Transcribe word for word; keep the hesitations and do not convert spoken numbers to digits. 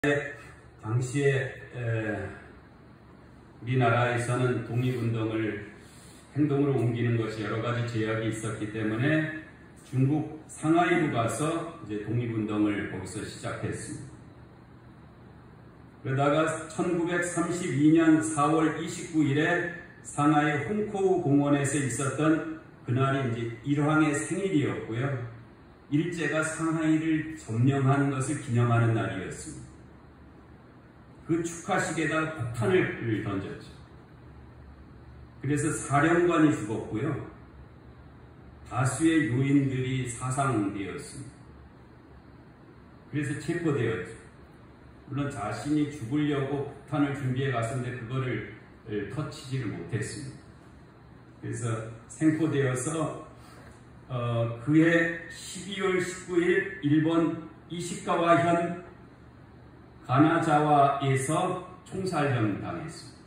당시에 에, 우리나라에서는 독립운동을 행동으로 옮기는 것이 여러 가지 제약이 있었기 때문에 중국 상하이로 가서 이제 독립운동을 거기서 시작했습니다. 그러다가 천구백삼십이 년 사월 이십구일에 상하이 홍코우 공원에서 있었던 그날이 이제 일황의 생일이었고요. 일제가 상하이를 점령하는 것을 기념하는 날이었습니다. 그 축하식에다 폭탄을 던졌죠. 그래서 사령관이 죽었고요. 다수의 요인들이 사상되었습니다. 그래서 체포되었죠. 물론 자신이 죽으려고 폭탄을 준비해 갔었는데 그거를 터치지를 못했습니다. 그래서 생포되어서 어, 그해 십이월 십구일 일본 이시카와현 가나자와에서 총살형 당했습니다.